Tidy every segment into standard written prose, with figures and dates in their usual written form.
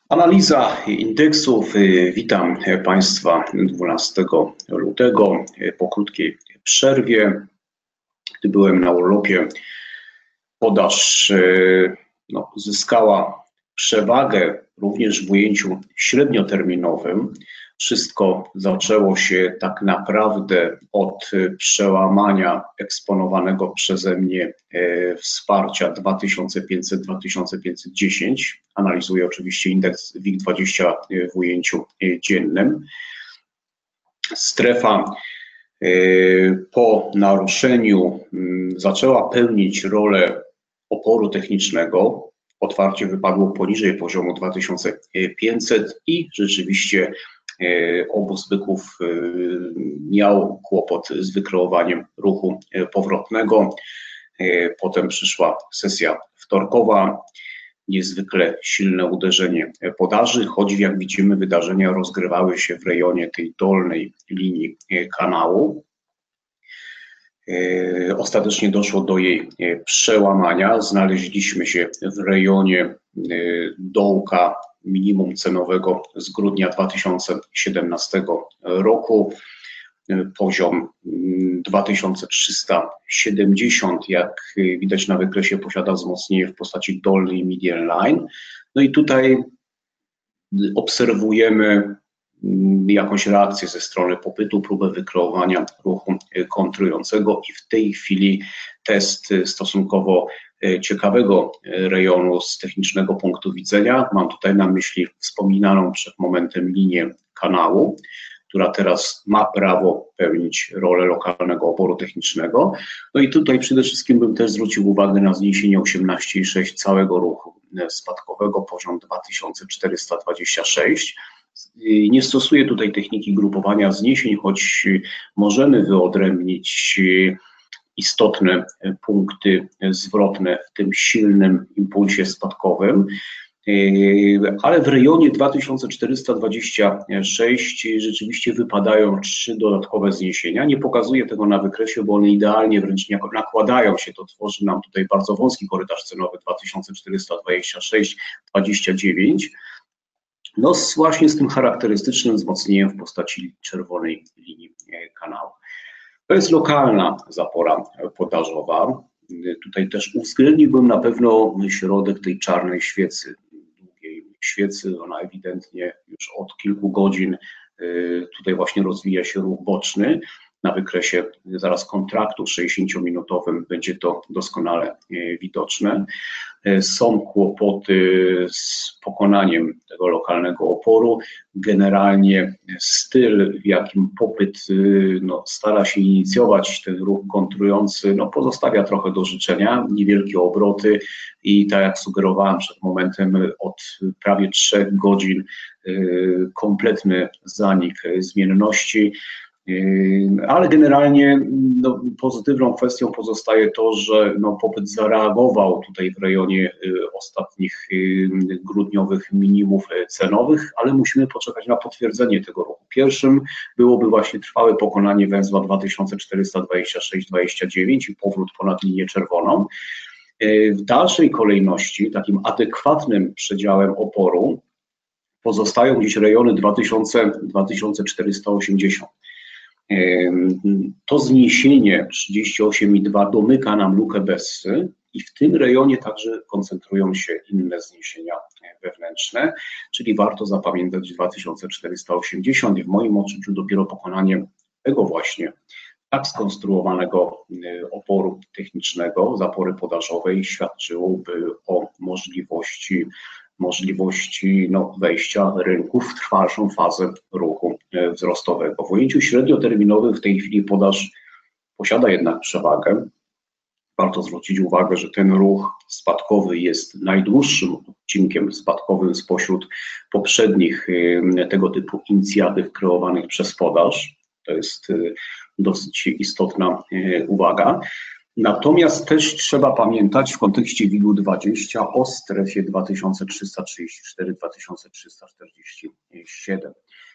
Analiza indeksów. Witam Państwa 12 lutego po krótkiej przerwie. Gdy byłem na urlopie, podaż zyskała przewagę również w ujęciu średnioterminowym. Wszystko zaczęło się tak naprawdę od przełamania eksponowanego przeze mnie wsparcia 2500-2510. Analizuję oczywiście indeks WIG20 w ujęciu dziennym. Strefa po naruszeniu zaczęła pełnić rolę oporu technicznego. Otwarcie wypadło poniżej poziomu 2500 i rzeczywiście obóz byków miał kłopot z wykreowaniem ruchu powrotnego. Potem przyszła sesja wtorkowa, niezwykle silne uderzenie podaży, choć jak widzimy wydarzenia rozgrywały się w rejonie tej dolnej linii kanału. Ostatecznie doszło do jej przełamania. Znaleźliśmy się w rejonie dołka minimum cenowego z grudnia 2017 roku. Poziom 2370, jak widać na wykresie, posiada wzmocnienie w postaci dolnej median line. No i tutaj obserwujemy jakąś reakcję ze strony popytu, próbę wykreowania ruchu kontrującego i w tej chwili test stosunkowo ciekawego rejonu z technicznego punktu widzenia. Mam tutaj na myśli wspominaną przed momentem linię kanału, która teraz ma prawo pełnić rolę lokalnego oporu technicznego. No i tutaj przede wszystkim bym też zwrócił uwagę na zniesienie 18,6 całego ruchu spadkowego, poziom 2426. Nie stosuję tutaj techniki grupowania zniesień, choć możemy wyodrębnić istotne punkty zwrotne w tym silnym impulsie spadkowym, ale w rejonie 2426 rzeczywiście wypadają 3 dodatkowe zniesienia. Nie pokazuję tego na wykresie, bo one idealnie wręcz nakładają się. To tworzy nam tutaj bardzo wąski korytarz cenowy 2426-29. No właśnie z tym charakterystycznym wzmocnieniem w postaci czerwonej linii kanału. To jest lokalna zapora podażowa. Tutaj też uwzględniłbym na pewno środek tej czarnej świecy, długiej świecy. Ona ewidentnie już od kilku godzin tutaj właśnie rozwija się ruch boczny. Na wykresie zaraz kontraktu 60-minutowym będzie to doskonale widoczne. Są kłopoty z pokonaniem tego lokalnego oporu. Generalnie styl, w jakim popyt stara się inicjować ten ruch kontrujący, pozostawia trochę do życzenia. Niewielkie obroty i tak jak sugerowałem przed momentem, od prawie 3 godzin kompletny zanik zmienności. Ale generalnie pozytywną kwestią pozostaje to, że popyt zareagował tutaj w rejonie ostatnich grudniowych minimów cenowych, ale musimy poczekać na potwierdzenie tego ruchu. Pierwszym byłoby właśnie trwałe pokonanie węzła 2426-29 i powrót ponad linię czerwoną. W dalszej kolejności takim adekwatnym przedziałem oporu pozostają gdzieś rejony 2480. To zniesienie 38,2 domyka nam lukę Bessy i w tym rejonie także koncentrują się inne zniesienia wewnętrzne, czyli warto zapamiętać 2480 i w moim odczuciu dopiero pokonanie tego właśnie tak skonstruowanego oporu technicznego, zapory podażowej świadczyłoby o możliwości wejścia rynku w trwalszą fazę ruchu wzrostowego. W ujęciu średnioterminowym w tej chwili podaż posiada jednak przewagę. Warto zwrócić uwagę, że ten ruch spadkowy jest najdłuższym odcinkiem spadkowym spośród poprzednich tego typu inicjatyw kreowanych przez podaż. To jest dosyć istotna uwaga. Natomiast też trzeba pamiętać w kontekście WIG-20 o strefie 2334-2347.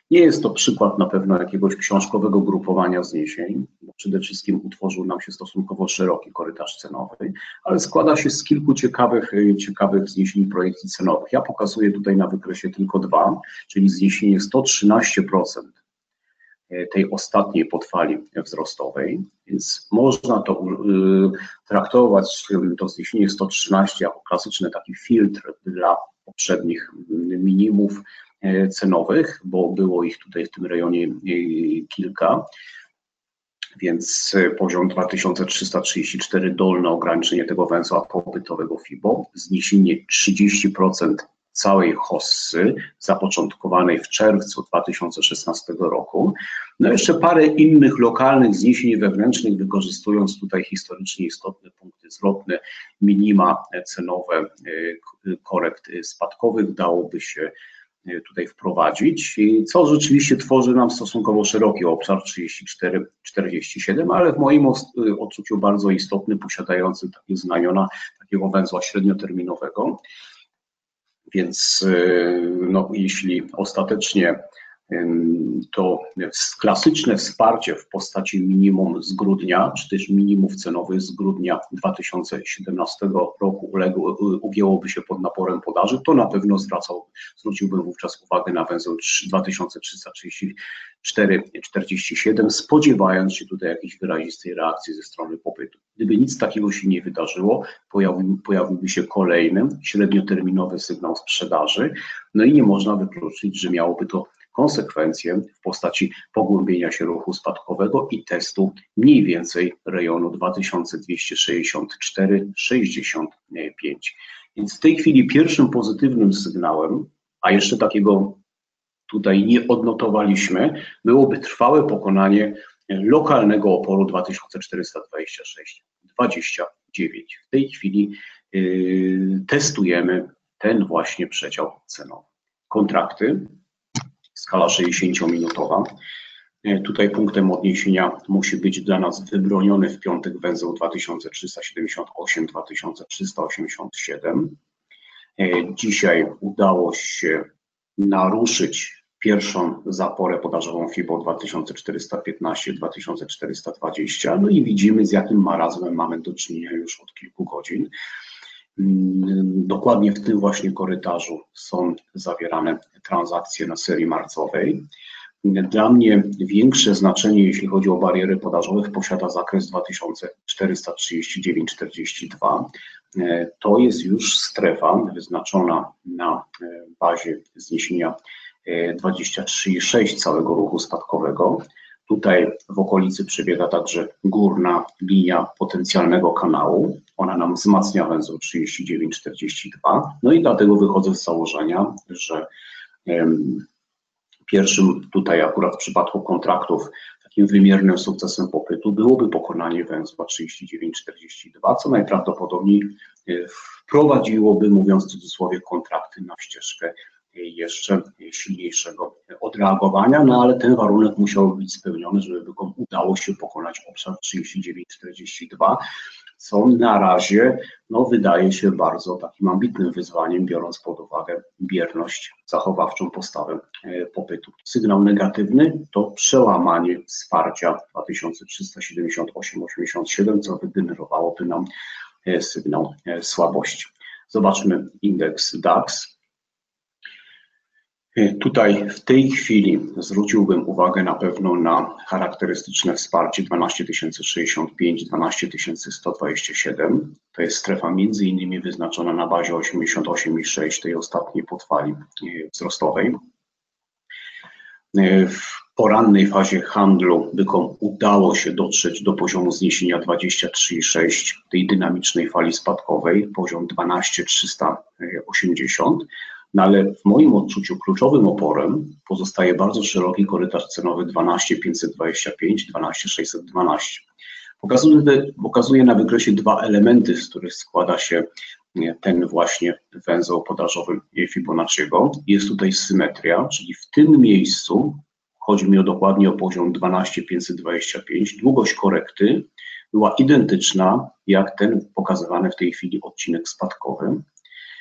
Nie jest to przykład na pewno jakiegoś książkowego grupowania zniesień, bo przede wszystkim utworzył nam się stosunkowo szeroki korytarz cenowy, ale składa się z kilku ciekawych zniesień projekcji cenowych. Ja pokazuję tutaj na wykresie tylko dwa, czyli zniesienie 113% tej ostatniej podfali wzrostowej, więc można to traktować, to zniesienie 113 jako klasyczny taki filtr dla poprzednich minimów cenowych, bo było ich tutaj w tym rejonie kilka, więc poziom 2334 dolne ograniczenie tego węzła popytowego FIBO, zniesienie 30% całej hossy zapoczątkowanej w czerwcu 2016 roku. No jeszcze parę innych lokalnych zniesień wewnętrznych, wykorzystując tutaj historycznie istotne punkty zwrotne, minima cenowe korekt spadkowych dałoby się tutaj wprowadzić, co rzeczywiście tworzy nam stosunkowo szeroki obszar 34-47, ale w moim odczuciu bardzo istotny, posiadający takie znamiona takiego węzła średnioterminowego. Więc no, jeśli ostatecznie to klasyczne wsparcie w postaci minimum z grudnia, czy też minimów cenowych z grudnia 2017 roku ugięłoby się pod naporem podaży, to na pewno zwróciłbym wówczas uwagę na węzeł 2334-47, spodziewając się tutaj jakiejś wyrazistej reakcji ze strony popytu. Gdyby nic takiego się nie wydarzyło, pojawiłby się kolejny średnioterminowy sygnał sprzedaży, no i nie można wykluczyć, że miałoby to konsekwencje w postaci pogłębienia się ruchu spadkowego i testu mniej więcej rejonu 2264-65. Więc w tej chwili pierwszym pozytywnym sygnałem, a jeszcze takiego tutaj nie odnotowaliśmy, byłoby trwałe pokonanie lokalnego oporu 2426,29. W tej chwili testujemy ten właśnie przedział cenowy. Kontrakty. Skala 60-minutowa. Tutaj punktem odniesienia musi być dla nas wybroniony w piątek węzeł 2378-2387. Dzisiaj udało się naruszyć pierwszą zaporę podażową FIBO 2415-2420. No i widzimy, z jakim marazmem mamy do czynienia już od kilku godzin. Dokładnie w tym właśnie korytarzu są zawierane transakcje na serii marcowej. Dla mnie większe znaczenie, jeśli chodzi o bariery podażowych, posiada zakres 2439,42. To jest już strefa wyznaczona na bazie zniesienia 23,6 całego ruchu spadkowego. Tutaj w okolicy przebiega także górna linia potencjalnego kanału. Ona nam wzmacnia węzeł 39,42. No i dlatego wychodzę z założenia, że pierwszym tutaj akurat w przypadku kontraktów takim wymiernym sukcesem popytu byłoby pokonanie węzła 39,42, co najprawdopodobniej wprowadziłoby, mówiąc w cudzysłowie, kontrakty na ścieżkę jeszcze silniejszego odreagowania, no ale ten warunek musiał być spełniony, żeby udało się pokonać obszar 39,42, co na razie no, wydaje się bardzo takim ambitnym wyzwaniem, biorąc pod uwagę bierność, zachowawczą postawę popytu. Sygnał negatywny to przełamanie wsparcia 2378,87, co wygenerowałoby nam sygnał słabości. Zobaczmy indeks DAX. Tutaj w tej chwili zwróciłbym uwagę na pewno na charakterystyczne wsparcie 12065, 12127. To jest strefa między innymi wyznaczona na bazie 88,6 tej ostatniej podfali wzrostowej. W porannej fazie handlu bykom udało się dotrzeć do poziomu zniesienia 23,6 tej dynamicznej fali spadkowej, poziom 12380. No ale w moim odczuciu kluczowym oporem pozostaje bardzo szeroki korytarz cenowy 12525, 12612. Pokazuję na wykresie dwa elementy, z których składa się ten właśnie węzeł podażowy Fibonacciego. Jest tutaj symetria, czyli w tym miejscu, chodzi mi dokładnie o poziom 12525, długość korekty była identyczna jak ten pokazywany w tej chwili odcinek spadkowy.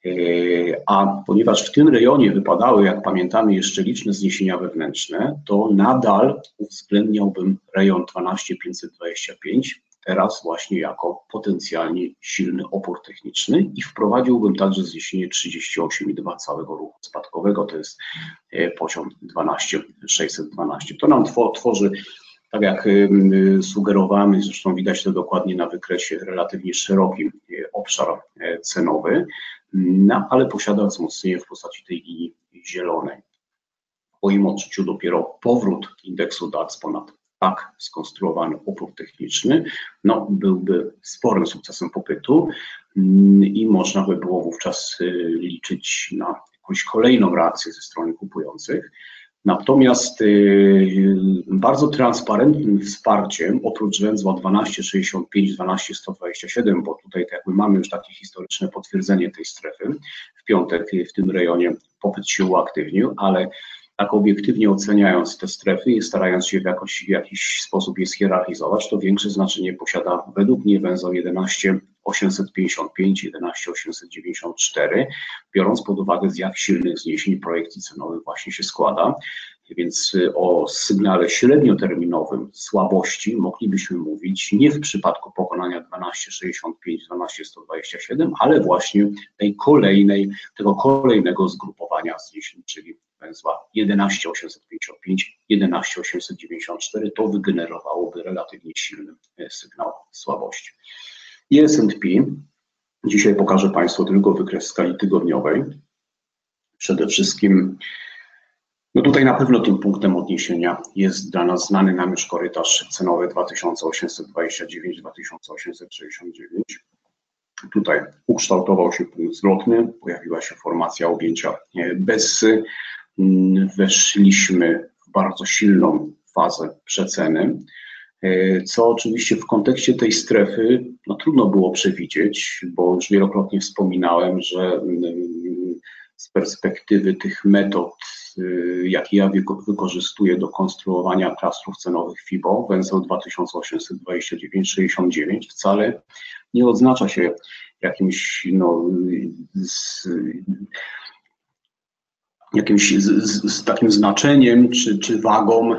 A ponieważ w tym rejonie wypadały, jak pamiętamy, jeszcze liczne zniesienia wewnętrzne, to nadal uwzględniałbym rejon 12525, teraz właśnie jako potencjalnie silny opór techniczny i wprowadziłbym także zniesienie 38,2 całego ruchu spadkowego, to jest poziom 12612. To nam tworzy, tak jak sugerowany, zresztą widać to dokładnie na wykresie, relatywnie szeroki obszar cenowy, no, ale posiada wzmocnienie w postaci tej linii zielonej. W moim odczuciu dopiero powrót indeksu DAX ponad tak skonstruowany opór techniczny no, byłby sporym sukcesem popytu i można by było wówczas liczyć na jakąś kolejną reakcję ze strony kupujących. Natomiast bardzo transparentnym wsparciem, oprócz węzła 12,65, 12,127, bo tutaj tak jakby mamy już takie historyczne potwierdzenie tej strefy, w piątek w tym rejonie popyt się uaktywnił, ale tak obiektywnie oceniając te strefy i starając się w jakiś sposób je schierarchizować, to większe znaczenie posiada według mnie węzeł 11,855, 11,894, biorąc pod uwagę, z jak silnych zniesień projekcji cenowych właśnie się składa. Więc o sygnale średnioterminowym słabości moglibyśmy mówić nie w przypadku pokonania 12,65, 12,127, ale właśnie tego kolejnego zgrupowania zniesień, czyli węzła 11,855, 11,894, to wygenerowałoby relatywnie silny sygnał słabości. I S&P, dzisiaj pokażę Państwu tylko wykres skali tygodniowej. Przede wszystkim, no tutaj na pewno tym punktem odniesienia jest dla nas znany nam już korytarz cenowy 2829-2869. Tutaj ukształtował się punkt zwrotny, pojawiła się formacja objęcia Bessy, weszliśmy w bardzo silną fazę przeceny, co oczywiście w kontekście tej strefy no, trudno było przewidzieć, bo już wielokrotnie wspominałem, że z perspektywy tych metod, jakie ja wykorzystuję do konstruowania klastrów cenowych FIBO, węzeł 2829-69 wcale nie odznacza się jakimś z takim znaczeniem czy wagą,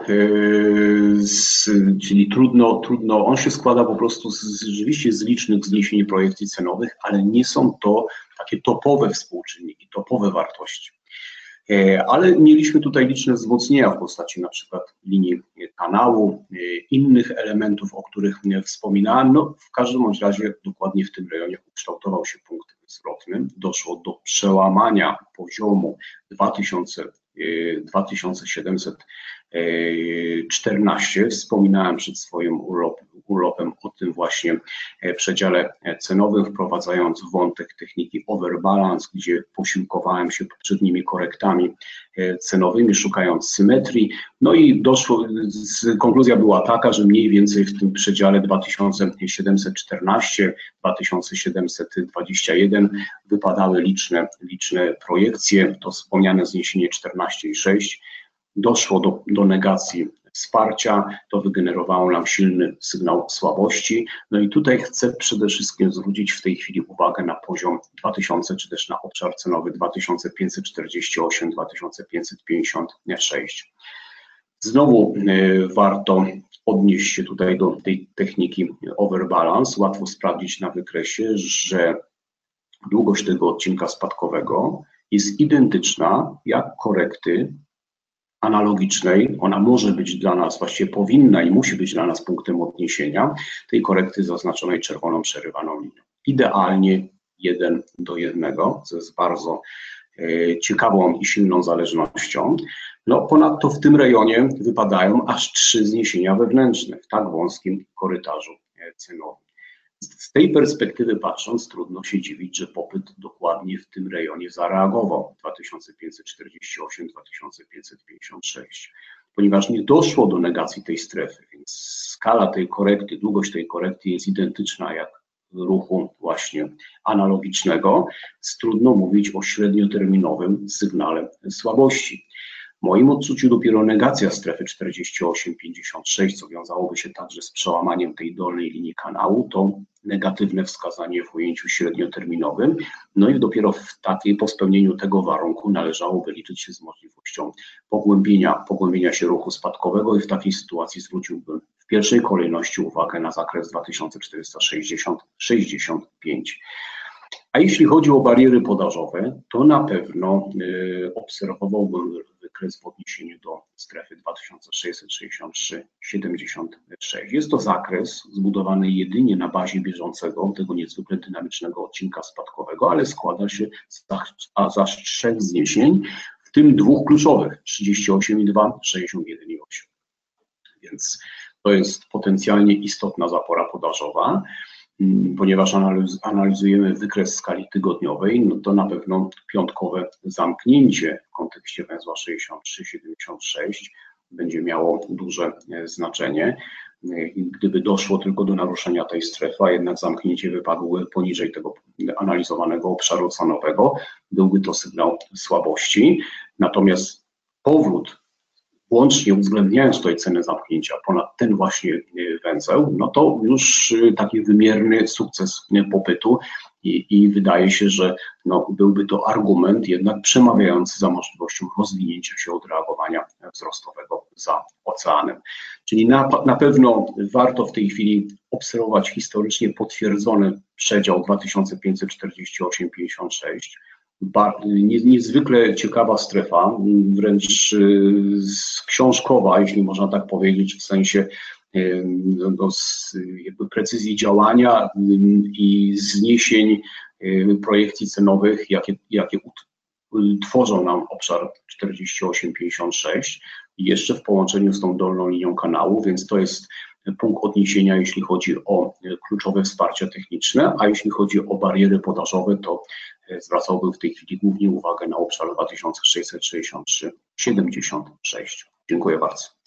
czyli trudno, on się składa po prostu rzeczywiście z licznych zniesień projekcji cenowych, ale nie są to takie topowe współczynniki, topowe wartości. Ale mieliśmy tutaj liczne wzmocnienia w postaci na przykład linii kanału, innych elementów, o których wspominałem. No, w każdym bądź razie dokładnie w tym rejonie ukształtował się punkt zwrotny. Doszło do przełamania poziomu 2714. Wspominałem przed swoim urlopem o tym właśnie przedziale cenowym, wprowadzając wątek techniki overbalance, gdzie posiłkowałem się poprzednimi korektami cenowymi, szukając symetrii. No i konkluzja była taka, że mniej więcej w tym przedziale 2714-2721 wypadały liczne projekcje, to wspomniane zniesienie 14,6. Doszło do negacji wsparcia, to wygenerowało nam silny sygnał słabości. No i tutaj chcę przede wszystkim zwrócić w tej chwili uwagę na poziom 2000, czy też na obszar cenowy 2548-2556. Znowu warto odnieść się tutaj do tej techniki overbalance. Łatwo sprawdzić na wykresie, że długość tego odcinka spadkowego jest identyczna jak korekty analogicznej. Ona może być dla nas, właściwie powinna i musi być dla nas punktem odniesienia tej korekty zaznaczonej czerwoną przerywaną linią. Idealnie 1:1, co jest bardzo ciekawą i silną zależnością. No, ponadto w tym rejonie wypadają aż 3 zniesienia wewnętrzne w tak wąskim korytarzu cenowym. Z tej perspektywy patrząc, trudno się dziwić, że popyt dokładnie w tym rejonie zareagował 2548-2556, ponieważ nie doszło do negacji tej strefy, więc skala tej korekty, długość tej korekty jest identyczna jak ruchu właśnie analogicznego, trudno mówić o średnioterminowym sygnale słabości. W moim odczuciu dopiero negacja strefy 48,56, co wiązałoby się także z przełamaniem tej dolnej linii kanału, to negatywne wskazanie w ujęciu średnioterminowym. No i dopiero po spełnieniu tego warunku należałoby liczyć się z możliwością pogłębienia się ruchu spadkowego i w takiej sytuacji zwróciłbym w pierwszej kolejności uwagę na zakres 2460-65. A jeśli chodzi o bariery podażowe, to na pewno obserwowałbym wykres w odniesieniu do strefy 2663,76. Jest to zakres zbudowany jedynie na bazie bieżącego, tego niezwykle dynamicznego odcinka spadkowego, ale składa się z aż 3 zniesień, w tym 2 kluczowych, 38,2, 61,8. Więc to jest potencjalnie istotna zapora podażowa. Ponieważ analizujemy wykres skali tygodniowej, no to na pewno piątkowe zamknięcie w kontekście węzła 63,76 będzie miało duże znaczenie. Gdyby doszło tylko do naruszenia tej strefy, a jednak zamknięcie wypadłoby poniżej tego analizowanego obszaru cenowego, byłby to sygnał słabości. Natomiast powrót, łącznie uwzględniając tutaj cenę zamknięcia ponad ten właśnie węzeł, no to już taki wymierny sukces popytu i wydaje się, że no, byłby to argument jednak przemawiający za możliwością rozwinięcia się odreagowania wzrostowego za oceanem. Czyli na pewno warto w tej chwili obserwować historycznie potwierdzony przedział 2548,56. Niezwykle ciekawa strefa, wręcz książkowa, jeśli można tak powiedzieć, w sensie jakby precyzji działania i zniesień projekcji cenowych, jakie tworzą nam obszar 48,56 i jeszcze w połączeniu z tą dolną linią kanału, więc to jest punkt odniesienia, jeśli chodzi o kluczowe wsparcie techniczne, a jeśli chodzi o bariery podażowe, to zwracałbym w tej chwili głównie uwagę na obszar 2663,76. Dziękuję bardzo.